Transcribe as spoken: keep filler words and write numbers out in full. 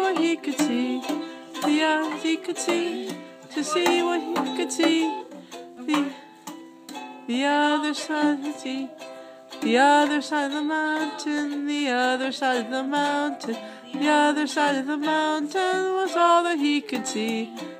what he could see. The eyes he could see, to see what he could see. The, the other side of the sea, the other side of the mountain, the other side of the mountain, the other side of the mountain was all that he could see.